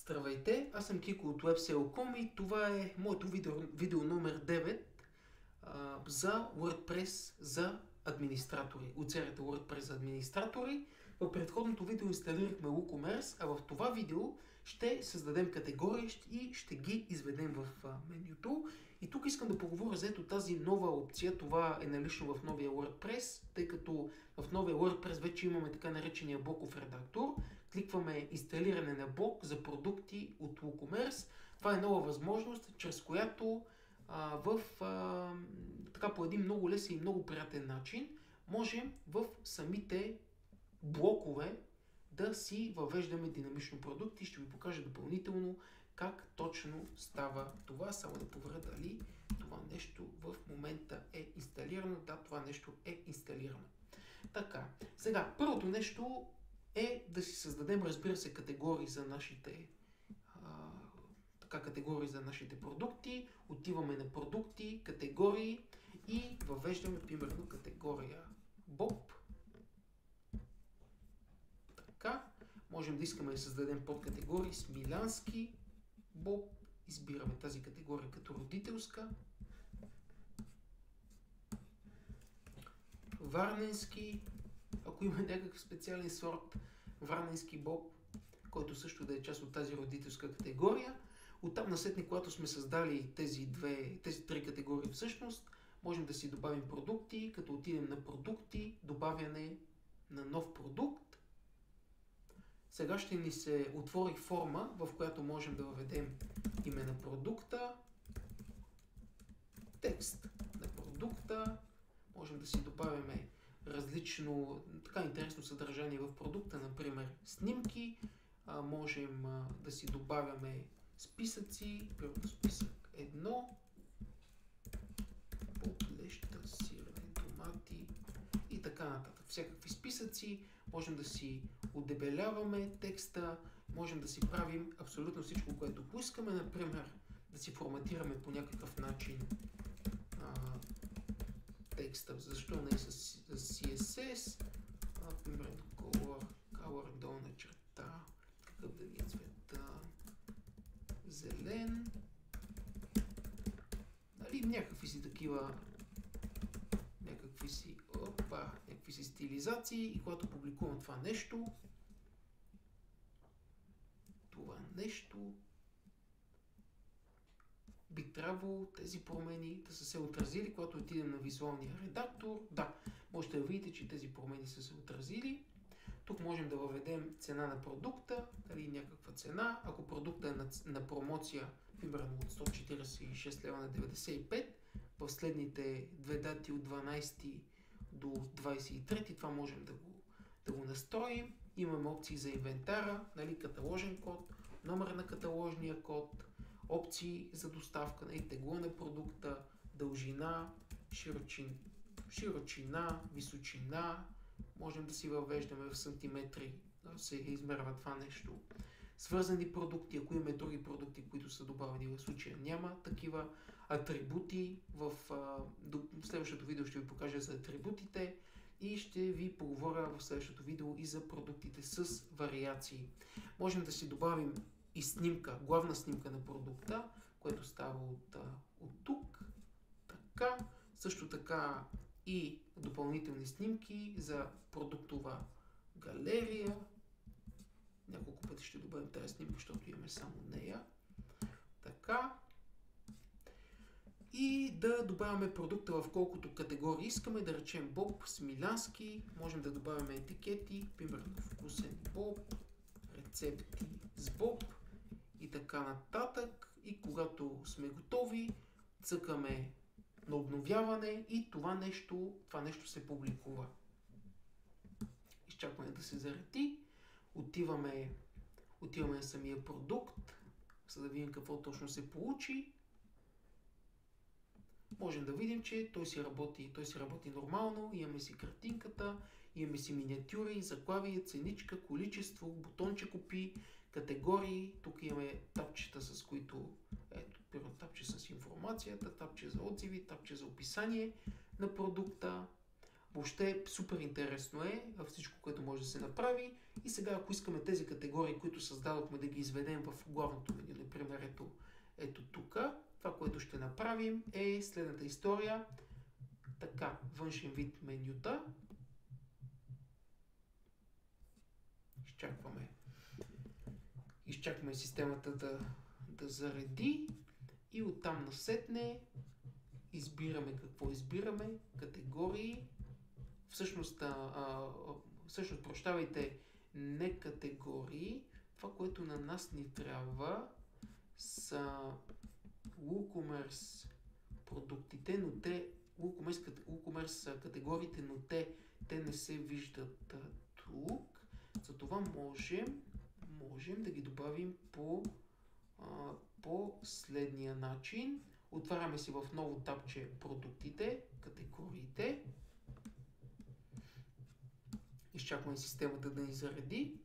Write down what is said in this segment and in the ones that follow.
Здравейте, аз съм Кико от WebSell.com и това е моето видео номер 9 за WordPress за администратори, от серията WordPress за администратори. В предходното видео инсталирахме WooCommerce, а в това видео ще създадем категории и ще ги изведем в менюто. И тук искам да поговоря за тази нова опция. Това е налично в новия WordPress, тъй като в новия WordPress вече имаме така наречения блоков редактор. Кликваме инсталиране на блок за продукти от WooCommerce. Това е нова възможност, чрез която така по един много лесен и много приятен начин можем в самите блокове да си въвеждаме динамично продукти. Ще ви покажа допълнително как точно става това. Само да проверя дали това нещо в момента е инсталирано. Да, това нещо е инсталирано. Така, сега първото нещо е да си създадем, разбира се, категории за нашите продукти. Отиваме на продукти, категории и въвеждаме примерно категория Bob. Така, можем да искаме да създадем подкатегории Смилянски Bob. Избираме тази категория като родителска. Варненски, ако има някакъв специален сорт, Варненски Bob, който също да е част от тази родителска категория. Оттам насетне, когато сме създали тези три категории всъщност, можем да си добавим продукти, като отидем на продукти, добавяне на нов продукт. Сега ще ни се отвори форма, в която можем да въведем име на продукта, текст на продукта, можем да си добавяме различно, така интересно съдържание в продукта, например снимки, можем да си добавяме списъци, примерно списък 1, леща, сирене, томати и така нататък. Всякакви списъци, можем да си удебеляваме текста, можем да си правим абсолютно всичко, което поискаме, например да си форматираме по някакъв начин текста, защо не с CSS, например color долна черта, какъв да ни е цвета, зелен, нали, някакви си стилизации, и когато публикувам това нещо, би трябвало тези промени да са се отразили, когато отидем на визуалния редактор. Да, можете да видите, че тези промени са се отразили. Тук можем да въведем цена на продукта, дали някаква цена. Ако продуктът е на промоция, примерно от 146 лева на 95, в следните две дати от 12 до 23, това можем да го настроим. Имаме опции за инвентара, нали, каталожен код, номер на каталожния код, опции за доставка, нали, тегло на продукта, дължина, широчина, височина. Можем да си въвеждаме в сантиметри, да се измерва това нещо. Свързани продукти, ако имаме други продукти, които са добавени, в случая няма такива атрибути. В следващото видео ще ви покажа за атрибутите и ще ви поговоря в следващото видео и за продуктите с вариации. Можем да си добавим и снимка, главна снимка на продукта, което става от тук. Така, също така и допълнителни снимки за продуктова галерия. Няколко пъти ще добавим тази снимка, защото имаме само нея. Така. И да добавяме продукта в колкото категории искаме, да речем Боб, Смилянски. Можем да добавяме етикети, примерно вкусен Боб, рецепти с Боб и така нататък. И когато сме готови, цъкаме на обновяване и това нещо се публикува. Изчакваме да се зареди. Отиваме на самия продукт, за да видим какво точно се получи. Можем да видим, че той си работи нормално. Имаме си картинката, имаме си миниатюри, заглавие, ценичка, количество, бутонче купи, категории. Тук имаме тапчета, с които първо тапче с информацията, тапче за отзиви, тапче за описание на продукта. Въобще супер интересно е всичко, което може да се направи. И сега, ако искаме тези категории, които създадохме, да ги изведем в главното меню, например, ето тук, това, което ще направим е следната история. Така, външен вид менюта. Изчакваме системата да зареди и оттам насетне избираме какво избираме. Категории. Всъщност, прощавайте, не категории. Това, което на нас ни трябва, са WooCommerce продуктите, но WooCommerce категориите, но те не се виждат тук. Затова можем да ги добавим по следния начин. Отваряме си в ново тапче продуктите, категориите. Изчакваме системата да ни зареди.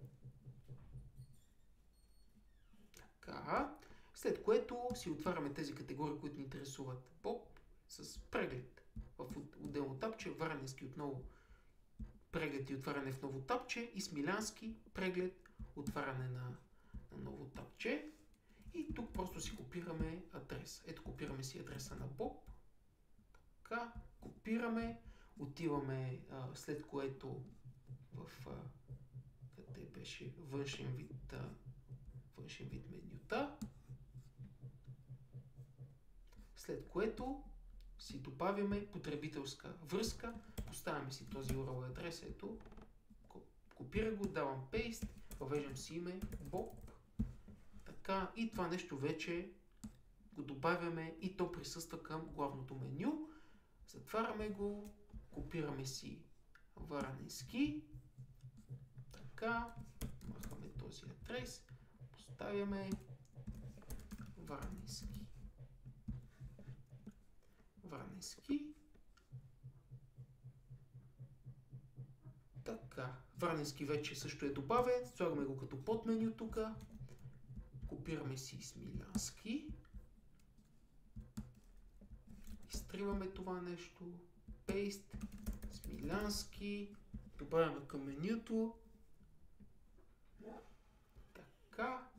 Така. След което си отваряме тези категории, които ни интересуват. Поп с преглед в отделно тапче, варненски отново преглед и отваряне в ново тапче и смилянски преглед, отваряне на ново тапче. И тук просто си копираме адрес. Ето, копираме си адреса на Боб. Така, копираме, отиваме, след което къде беше външен вид менюта. След което си добавяме потребителска връзка, поставяме си този URL адрес, ето, копира го, давам paste, въвеждам си име Bob, така, и това нещо вече го добавяме и то присъства към главното меню. Затваряме го, копираме си варненски, така, махаме този адрес, поставяме варненски. Така, варненски вече също е добавен, слагаме го като подменю тук, копираме си смилянски, изтриваме това нещо, paste, смилянски, добавяме към менюто, така.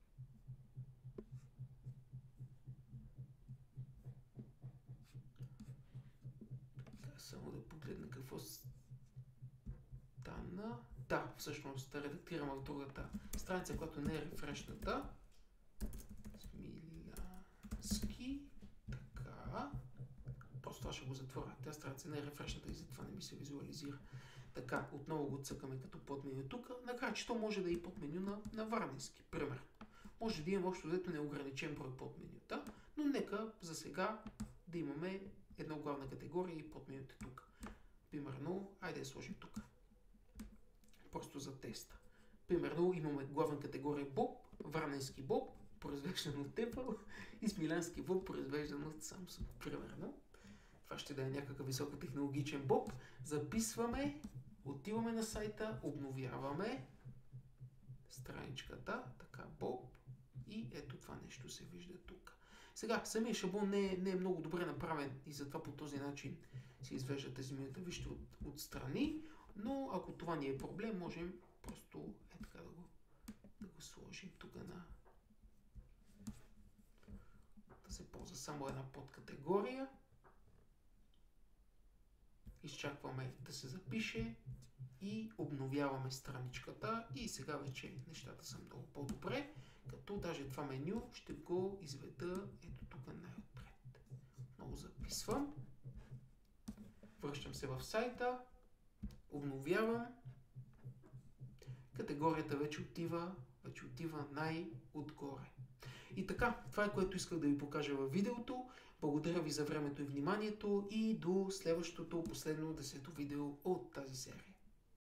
Само да погледна какво стана. Да, всъщност редактираме в другата страница, която не е рефрешната. Смилянски. Така. Просто това ще го затворя. Тази страница не е рефрешната и затова не ми се визуализира. Така, отново го цъкаме като подменю тук. Накрая, че то може да е и подменю на варненски, примерно. Може да имаме общо взето неограничен брой подменюта, но нека за сега да имаме една главна категория и подменюта тук. Примерно, айде да сложим тук. Просто за теста. Примерно, имаме главна категория Боб, варненски Боб, произвеждан от Apple, и смилянски Боб, произвеждан от Samsung. Примерно. Това ще да е някакъв високотехнологичен Боб. Записваме, отиваме на сайта, обновяваме страничката, така Боб, и ето това нещо се вижда тук. Сега, самия шаблон не е много добре направен и затова по този начин се извеждат тези менюта, вижте, отстрани, но ако това ни е проблем, можем просто така да го сложим тук да се ползва само една подкатегория. Изчакваме да се запише и обновяваме страничката и сега вече нещата са много по-добре, като даже това меню ще го изведа ето тук най-отпред. Много записвам, връщам се в сайта, обновявам, категорията вече отива най-отгоре. И така, това е което исках да ви покажа във видеото. Благодаря ви за времето и вниманието и до следващото, последно 10-то видео от тази серия.